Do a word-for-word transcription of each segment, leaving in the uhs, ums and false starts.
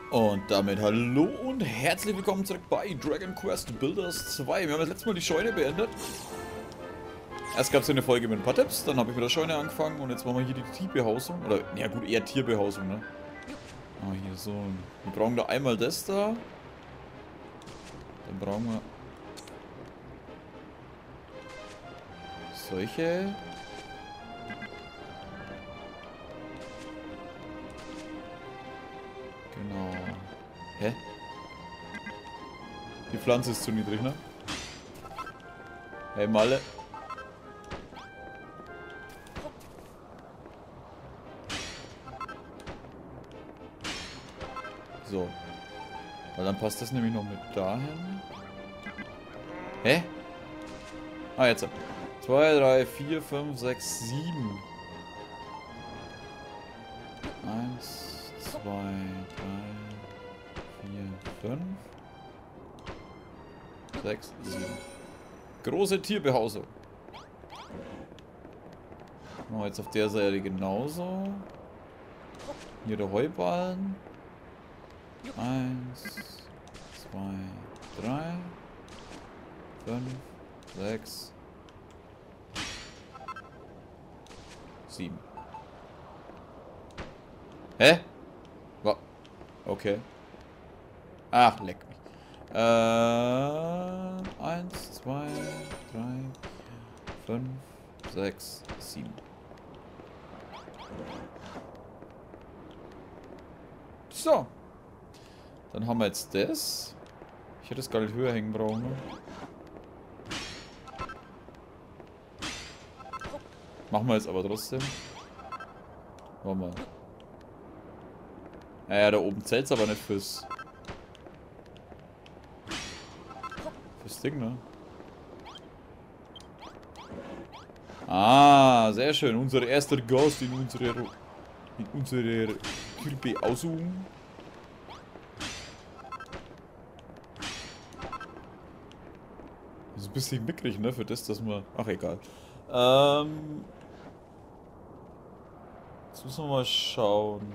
Und damit hallo und herzlich willkommen zurück bei Dragon Quest Builders zwei. Wir haben das letzte Mal die Scheune beendet. Erst gab es eine Folge mit ein paar Tipps, dann habe ich mit der Scheune angefangen und jetzt machen wir hier die Tierbehausung. Oder, ja gut, eher Tierbehausung, ne? Ah, hier so. Wir brauchen da einmal das da. Dann brauchen wir solche. Genau. Hä? Die Pflanze ist zu niedrig, ne? Hey Malle. So. Weil dann passt das nämlich noch mit dahin. Hä? Ah, jetzt. zwei, drei, vier, fünf, sechs, sieben. eins, zwei, drei, vier, fünf, sechs, sieben. Große Tierbehausung. Machen wir jetzt auf der Seite genauso. Hier der Heuballen. eins, zwei, drei, fünf, sechs, sieben. Hä? Wa- Okay. Ach, leck mich. Äh, eins, zwei, drei, fünf, sechs, sieben. So. Dann haben wir jetzt das. Ich hätte es gar nicht höher hängen brauchen. Ne? Machen wir jetzt aber trotzdem. Warte mal. Naja, da oben zählt es aber nicht fürs... Fürs Ding, ne? Ah, sehr schön. Unser erster Gast in unserer... In unserer Tierbehausung. Das ist ein bisschen mickrig, ne? Für das, dass man... Ach, egal. Ähm... Jetzt müssen wir mal schauen.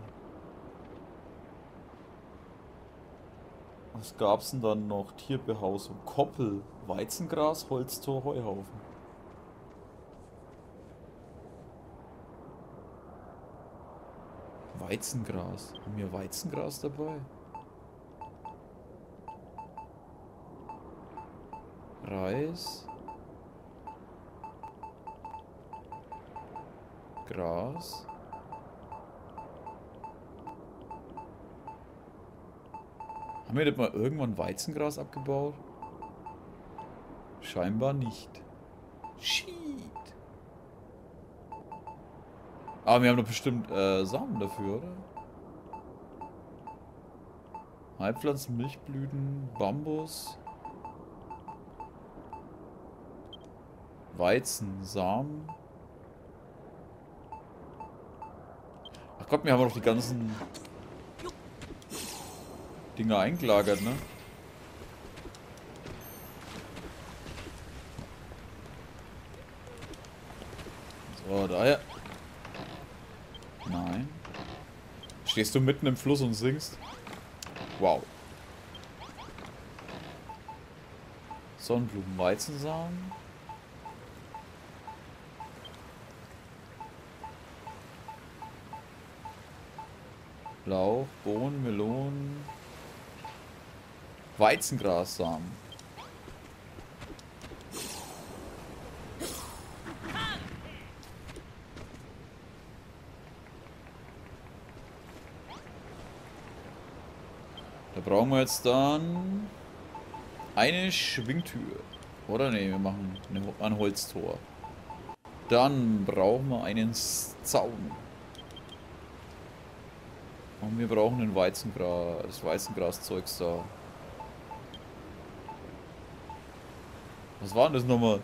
Was gab's denn dann noch? Tierbehausung. Koppel. Weizengras, Holztor, Heuhaufen. Weizengras. Haben wir Weizengras dabei? Reis. Gras. Haben wir nicht mal irgendwann Weizengras abgebaut? Scheinbar nicht. Shit. Aber wir haben doch bestimmt äh, Samen dafür, oder? Heilpflanzen, Milchblüten, Bambus. Weizen, Samen. Ach Gott, wir haben doch die ganzen Dinger eingelagert, ne? So, daher. Nein. Stehst du mitten im Fluss und singst? Wow. Sonnenblumen, Weizensamen. Lauch, Bohnen, Melonen. Weizengrassamen. Da brauchen wir jetzt dann eine Schwingtür. Oder ne, wir machen eine, ein Holztor. Dann brauchen wir einen Zaun. Und wir brauchen ein Weizengras, das Weizengraszeugs da. Was war denn das nochmal?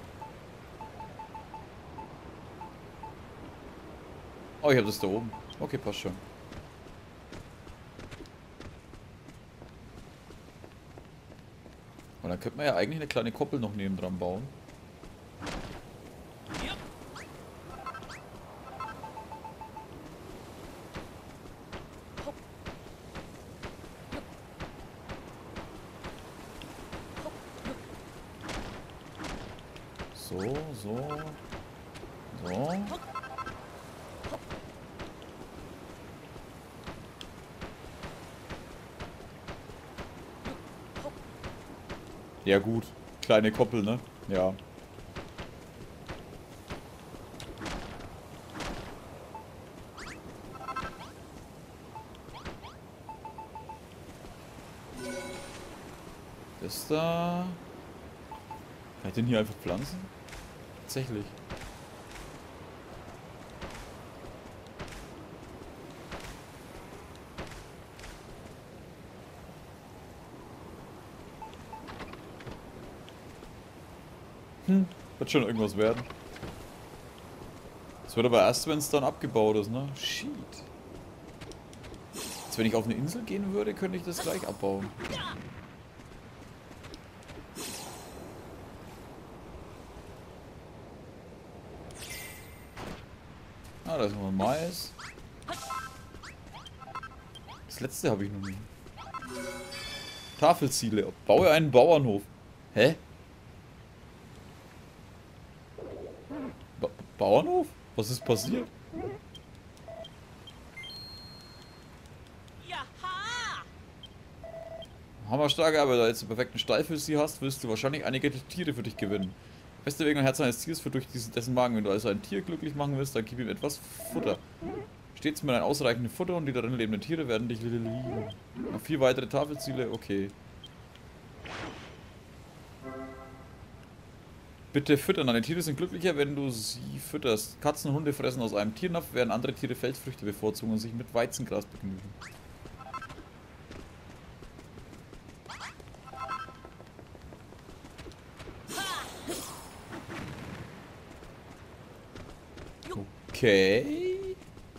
Oh, ich habe das da oben. Okay, passt schon. Und dann könnte man ja eigentlich eine kleine Koppel noch neben dran bauen. So, so. So. Ja gut. Kleine Koppel, ne? Ja. Das da... Kann ich den hier einfach pflanzen? Tatsächlich. Hm, wird schon irgendwas werden. Das wird aber erst, wenn es dann abgebaut ist, ne? Shit. Jetzt, wenn ich auf eine Insel gehen würde, könnte ich das gleich abbauen. Ah, da ist noch Mais. Das letzte habe ich noch nie. Tafelziele. Baue einen Bauernhof. Hä? Ba Bauernhof? Was ist passiert? Hammerstarke, aber da jetzt einen perfekten Stall für sie hast, wirst du wahrscheinlich einige Tiere für dich gewinnen. Beste Weg und Herz eines Tiers führt durch dessen Magen. Wenn du also ein Tier glücklich machen willst, dann gib ihm etwas Futter. Stets mit einem ausreichenden Futter und die darin lebenden Tiere werden dich lieben. Noch vier weitere Tafelziele, okay. Bitte füttern. Deine Tiere sind glücklicher, wenn du sie fütterst. Katzen und Hunde fressen aus einem Tiernapf, während andere Tiere Feldfrüchte bevorzugen und sich mit Weizengras begnügen. Okay.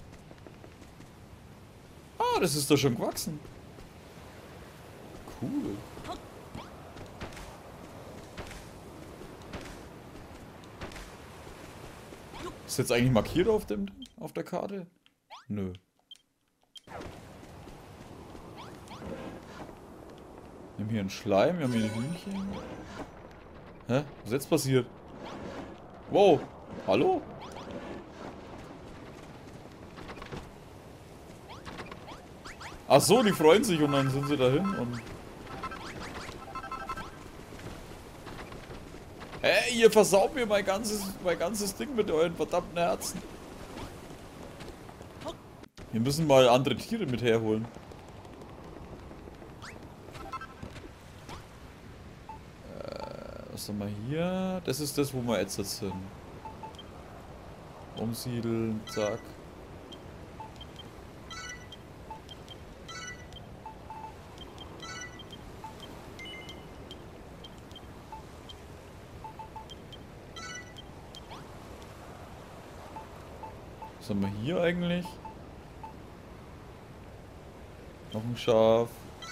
Ah, das ist doch schon gewachsen. Cool. Ist jetzt eigentlich markiert auf dem auf der Karte? Nö. Wir haben hier einen Schleim, wir haben hier ein Hühnchen. Hä? Was ist jetzt passiert? Wow. Hallo? Ach so, die freuen sich und dann sind sie dahin und... Hey, ihr versaut mir mein ganzes, mein ganzes Ding mit euren verdammten Herzen. Wir müssen mal andere Tiere mit herholen. Äh, was haben wir hier? Das ist das, wo wir jetzt sind. Umsiedeln, zack. Was haben wir hier eigentlich? Noch ein Schaf.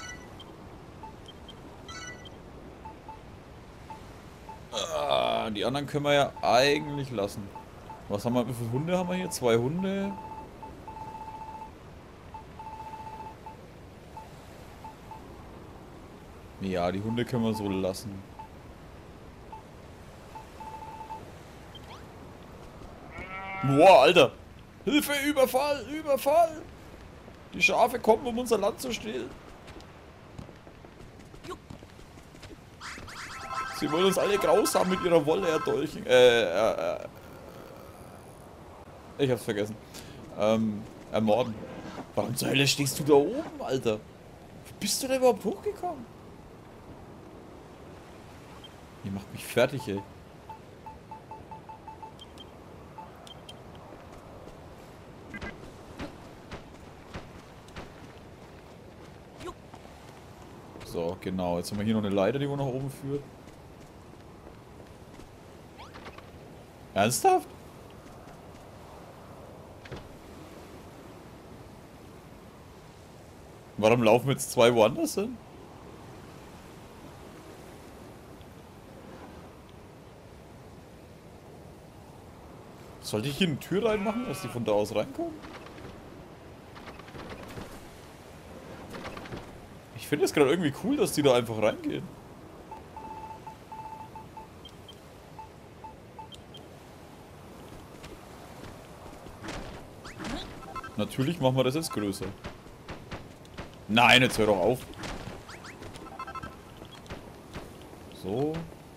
Ah, die anderen können wir ja eigentlich lassen. Was haben wir? Wie viele Hunde haben wir hier? Zwei Hunde. Ja, die Hunde können wir so lassen. Boah, Alter! Hilfe, Überfall! Überfall! Die Schafe kommen, um unser Land zu stehlen. Sie wollen uns alle grausam mit ihrer Wolle erdolchen. Äh, äh, äh. Ich hab's vergessen. Ähm, ermorden. Warum zur Hölle stehst du da oben, Alter? Wie bist du da überhaupt hochgekommen? Ihr macht mich fertig, ey. So, genau. Jetzt haben wir hier noch eine Leiter, die wo nach oben führt. Ernsthaft? Warum laufen jetzt zwei woanders hin? Sollte ich hier eine Tür reinmachen, dass die von da aus reinkommen? Ich finde es gerade irgendwie cool, dass die da einfach reingehen. Natürlich machen wir das jetzt größer. Nein, jetzt hör doch auf. So.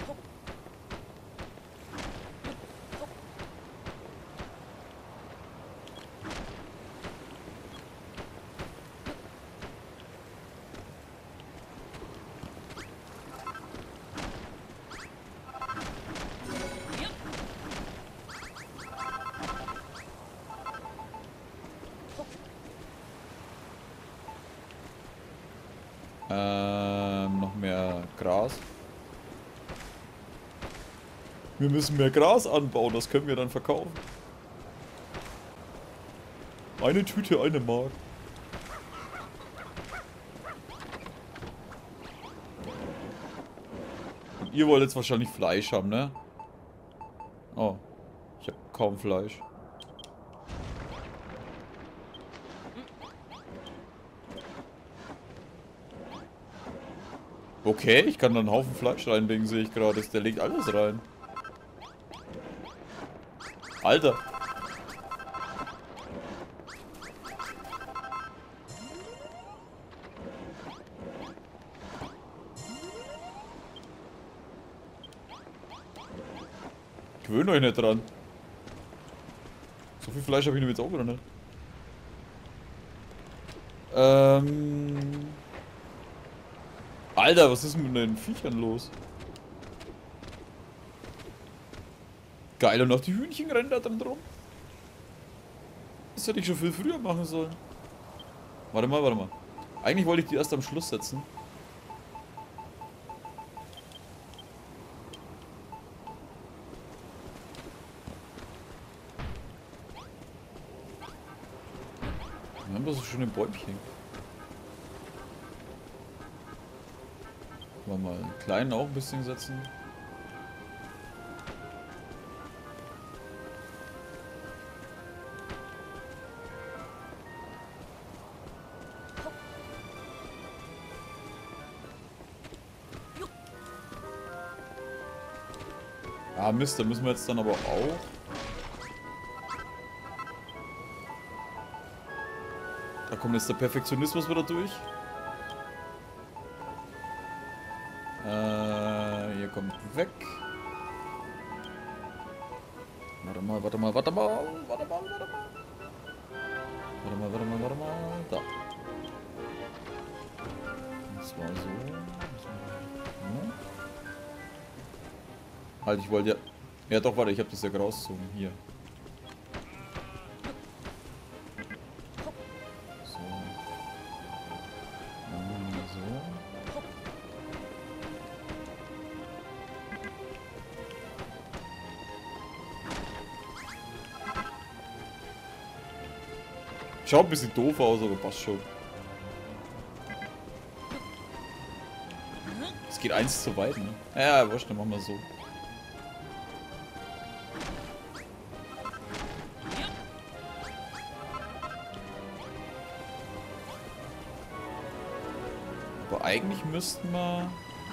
Ähm, noch mehr Gras. Wir müssen mehr Gras anbauen, das können wir dann verkaufen. Eine Tüte, eine Mark. Und ihr wollt jetzt wahrscheinlich Fleisch haben, ne? Oh, ich habe kaum Fleisch. Okay, ich kann da einen Haufen Fleisch reinlegen, sehe ich gerade. Der legt alles rein. Alter. Gewöhnt euch nicht dran. So viel Fleisch habe ich nämlich jetzt auch wieder nicht. Ähm... Alter, was ist mit den Viechern los? Geil, und auch die Hühnchen rennen da drin drum. Das hätte ich schon viel früher machen sollen. Warte mal, warte mal. Eigentlich wollte ich die erst am Schluss setzen. Wir haben da so schöne Bäumchen. Wollen wir mal einen kleinen auch ein bisschen setzen. Ah Mist, da müssen wir jetzt dann aber auch. Da kommt jetzt der Perfektionismus wieder durch. Äh, hier kommt weg. Warte mal, warte mal, warte mal, warte mal, warte mal. Warte mal, warte mal, warte mal. Da. Das war so. Ja. Halt, ich wollte ja... Ja doch, warte, ich habe das ja rausgezogen. Hier. So. Und so. Schaut ein bisschen doof aus, aber passt schon. Es geht eins zu weit, ne? Ja, wurscht, dann machen wir so. Aber eigentlich müssten wir...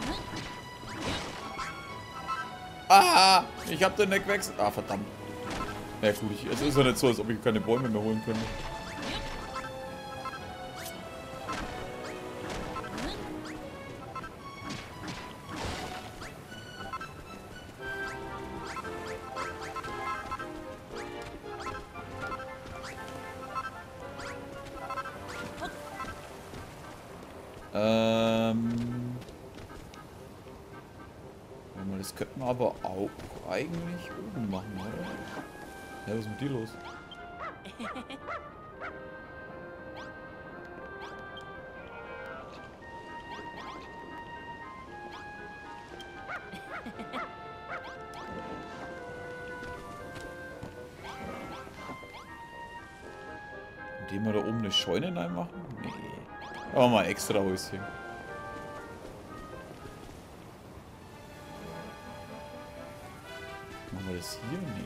Ah! Ich hab den nicht gewechselt. Ah, verdammt. Ja gut, ich, es ist ja nicht so, als ob ich keine Bäume mehr holen könnte. Ähm... Das könnten wir aber auch eigentlich oben machen, oder? Ja, was ist mit dir los? Indem wir da oben eine Scheune reinmachen? Nee. Aber mal extra Häuschen. Machen wir das hier? Nee.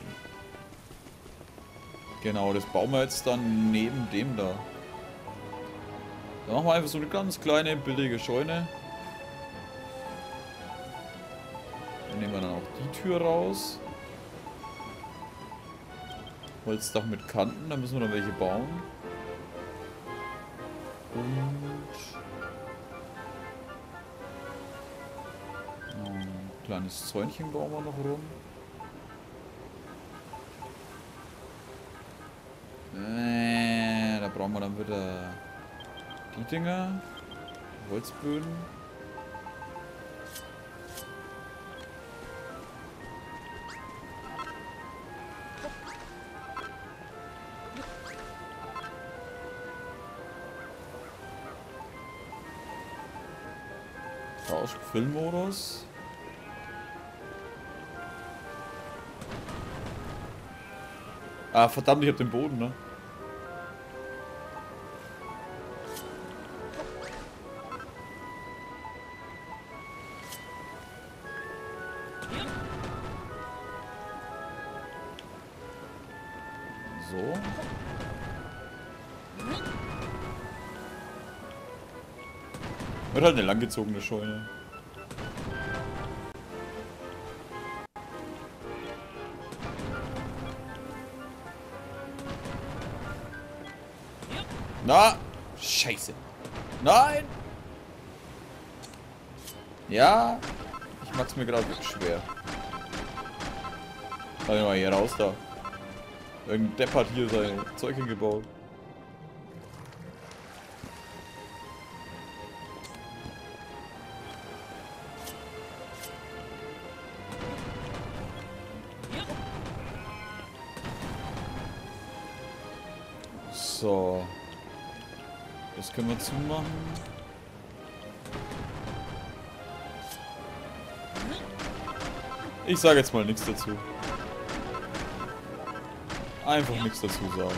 Genau, das bauen wir jetzt dann neben dem da. Dann machen wir einfach so eine ganz kleine, billige Scheune. Dann nehmen wir dann auch die Tür raus. Holzdach mit Kanten, da müssen wir dann welche bauen. Und ein kleines Zäunchen bauen wir noch rum. Äh, da brauchen wir dann wieder die Dinger. Holzböden. Aus Füllmodus. Ah, verdammt, ich hab den Boden, ne? So. Wird halt eine langgezogene Scheune. Na! Scheiße! Nein! Ja! Ich mach's mir gerade wirklich schwer. Warte mal hier raus da. Irgendein Depp hat hier sein Zeug hingebaut. So. Das können wir zumachen. Ich sage jetzt mal nichts dazu. Einfach nichts dazu sagen.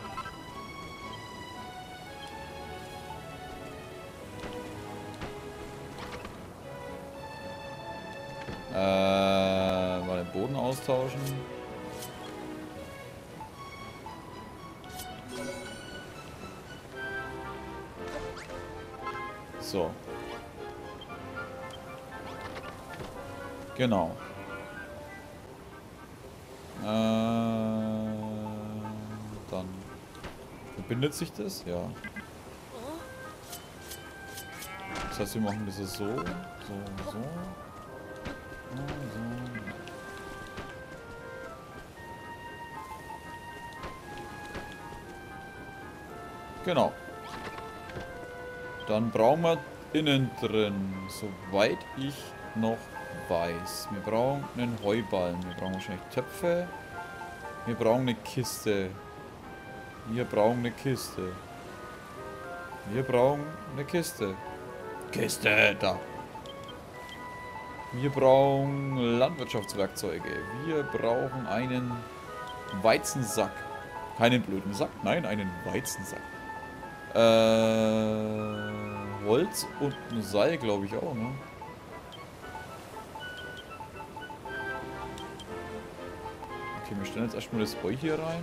Äh, mal den Boden austauschen. So. Genau. Äh, dann verbindet sich das, ja. Das heißt, wir machen das so, so, so, so. Genau. Dann brauchen wir innen drin, soweit ich noch weiß. Wir brauchen einen Heuballen. Wir brauchen wahrscheinlich Töpfe. Wir brauchen eine Kiste. Wir brauchen eine Kiste. Wir brauchen eine Kiste. Kiste, da. Wir brauchen Landwirtschaftswerkzeuge. Wir brauchen einen Weizensack. Keinen blöden Sack, nein, einen Weizensack. Äh, Holz und ein Seil, glaube ich auch, ne? Okay, wir stellen jetzt erstmal das Heu hier rein.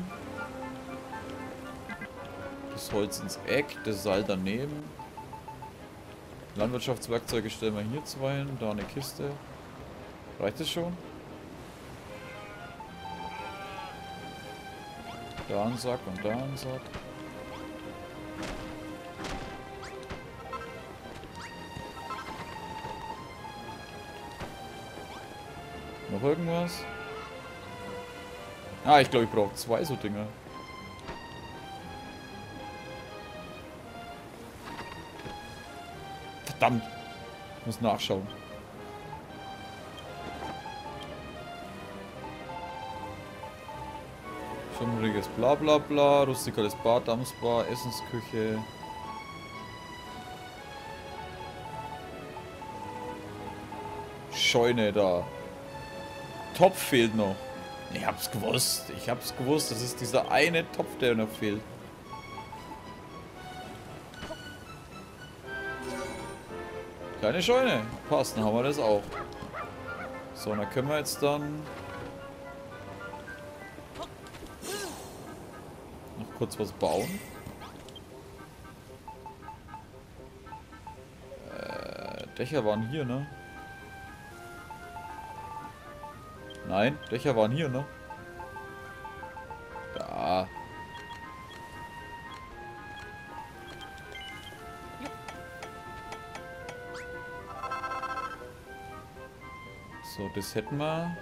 Das Holz ins Eck, das Seil daneben. Landwirtschaftswerkzeuge stellen wir hier zwei hin, da eine Kiste. Reicht das schon? Da ein Sack und da ein Sack. Noch irgendwas? Ah, ich glaube, ich brauche zwei so Dinger. Verdammt. Ich muss nachschauen. Schummriges Blablabla, rustikales Bad, Dampfbar, Essensküche. Scheune da. Topf fehlt noch. Ich hab's gewusst. Ich hab's gewusst. Das ist dieser eine Topf, der noch fehlt. Kleine Scheune. Passt, dann haben wir das auch. So, dann können wir jetzt dann noch kurz was bauen. Äh, Dächer waren hier, ne? Nein, Dächer waren hier, ne? Da. das hätten wir.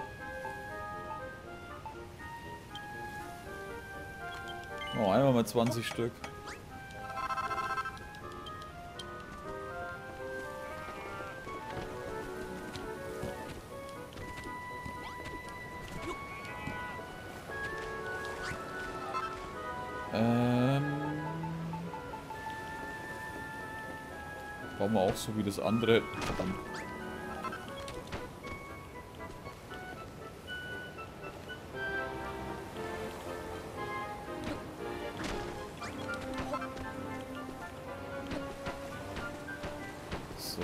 Oh, einmal mal zwanzig Stück. Ähm. Bauen wir auch so wie das andere. Verdammt. So.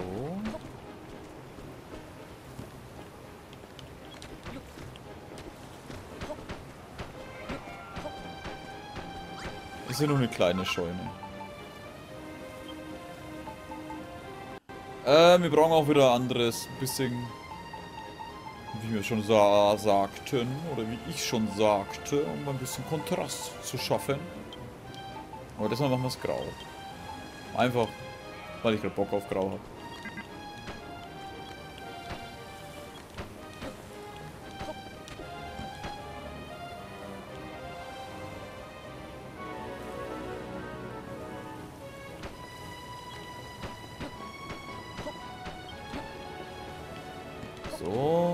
Ist ja nur eine kleine Scheune. Äh, wir brauchen auch wieder anderes bisschen, wie wir schon sa sagten, oder wie ich schon sagte, um ein bisschen Kontrast zu schaffen. Aber diesmal machen wir es grau. Einfach, weil ich gerade Bock auf grau habe. So.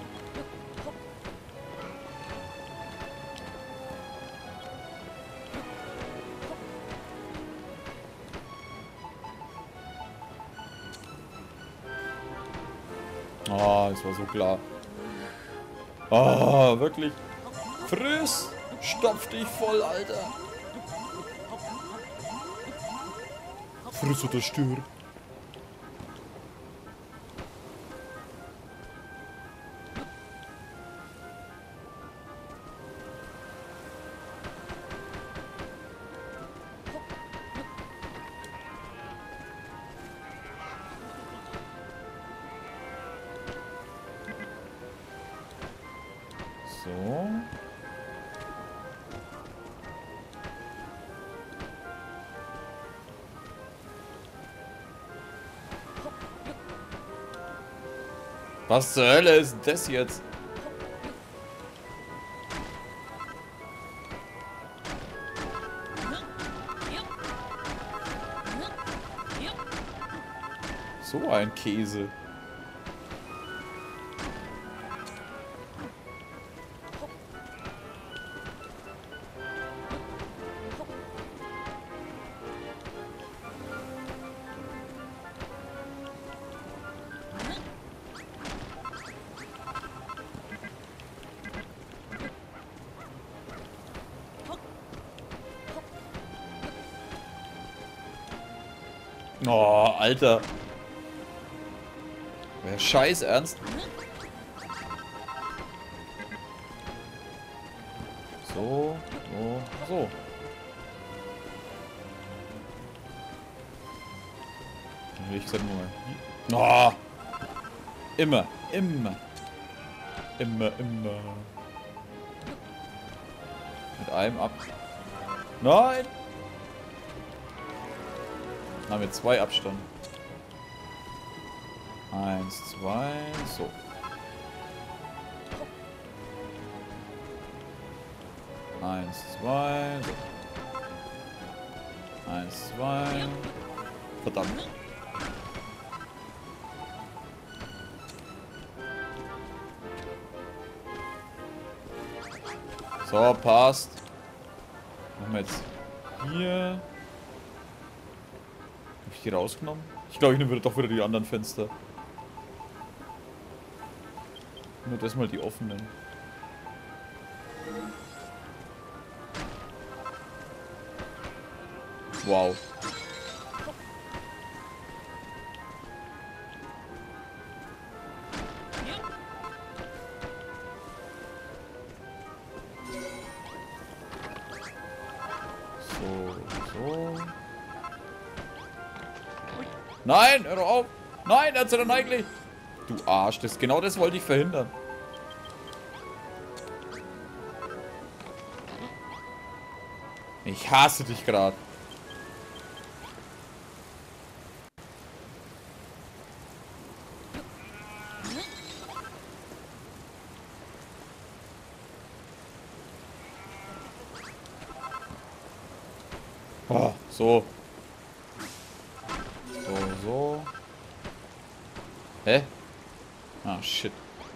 Ah, es war so klar. Ah, wirklich. Friss! Stopf dich voll, Alter! Friss oder stirb. So. Was zur Hölle ist das jetzt? So ein Käse. Oh, Alter. Wer Scheiß ernst? So, so, so. Dann will ich gesagt nur. Oh, immer, immer. Immer, immer. Mit einem ab. Nein! Dann haben wir zwei Abstand. Eins, zwei, so. Eins, zwei, so. Eins, zwei. Verdammt. So, passt. Machen wir jetzt hier. Hab ich die rausgenommen? Ich glaube, ich nehme doch wieder die anderen Fenster. Nur das mal die offenen. Wow. So, so. Nein, hör doch auf. Nein, er hat sie dann eigentlich. Du Arsch, das, genau das wollte ich verhindern. Ich hasse dich gerade. So. So, so. Hä? Ah, shit.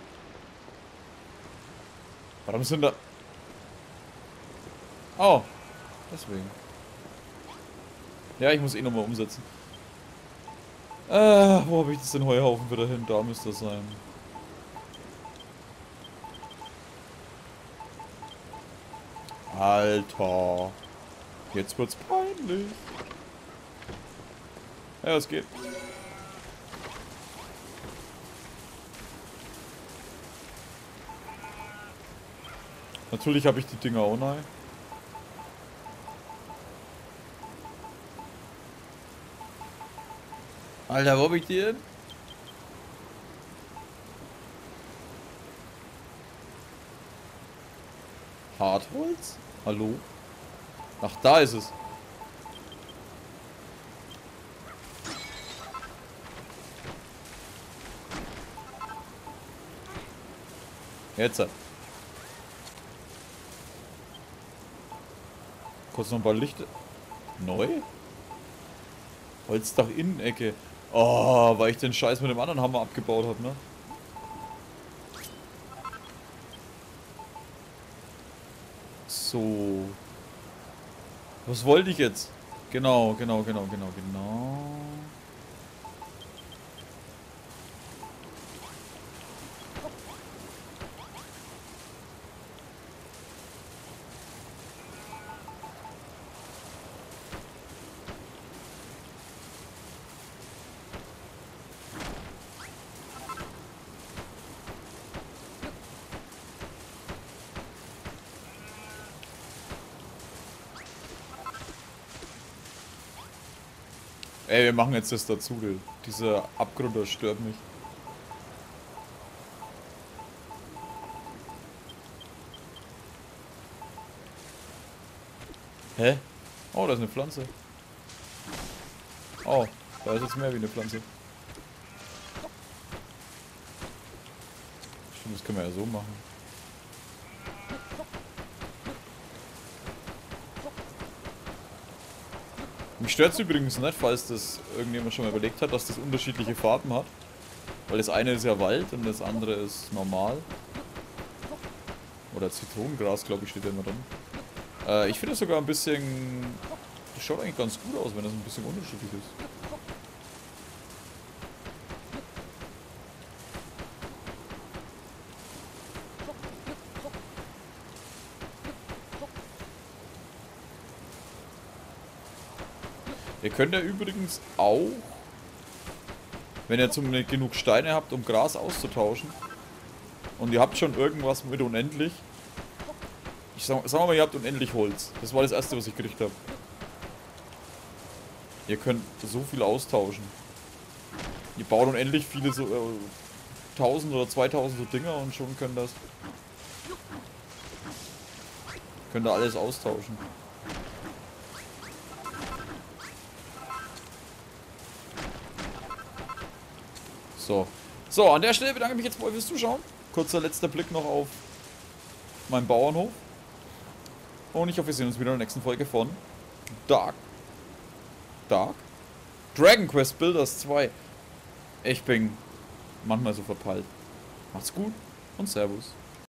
Warum sind da... Oh. Deswegen. Ja, ich muss eh nochmal umsetzen. Äh, wo habe ich das den Heuhaufen wieder hin? Da müsste das sein. Alter. Jetzt wird's peinlich. Ja, es geht. Natürlich habe ich die Dinger auch neu. Alter, wo hab ich die denn? Hartholz? Hallo? Ach, da ist es. Jetzt. Kurz noch ein paar Lichter. Neu? Holzdach Innenecke. Oh, weil ich den Scheiß mit dem anderen Hammer abgebaut habe, ne? So. Was wollte ich jetzt? Genau, genau, genau, genau, genau. Ey, wir machen jetzt das dazu, dieser Abgrund, das stört mich. Hä? Oh, da ist eine Pflanze. Oh, da ist jetzt mehr wie eine Pflanze. Stimmt, das können wir ja so machen. Mich stört es übrigens nicht, falls das irgendjemand schon mal überlegt hat, dass das unterschiedliche Farben hat. Weil das eine ist ja Wald und das andere ist normal. Oder Zitronengras, glaube ich, steht da immer drin. Äh, ich finde es sogar ein bisschen... Das schaut eigentlich ganz gut aus, wenn das ein bisschen unterschiedlich ist. Ihr könnt ja übrigens auch, wenn ihr zum genug Steine habt, um Gras auszutauschen, und ihr habt schon irgendwas mit unendlich, ich sag, sagen wir mal, ihr habt unendlich Holz. Das war das erste, was ich gekriegt habe. Ihr könnt so viel austauschen. Ihr baut unendlich viele so äh, tausend oder zweitausend so Dinger und schon könnt das könnt ihr alles austauschen. So. So, an der Stelle bedanke ich mich jetzt mal fürs Zuschauen. Kurzer letzter Blick noch auf meinen Bauernhof. Und ich hoffe, wir sehen uns wieder in der nächsten Folge von Dark. Dark? Dragon Quest Builders zwei. Ich bin manchmal so verpeilt. Macht's gut und Servus.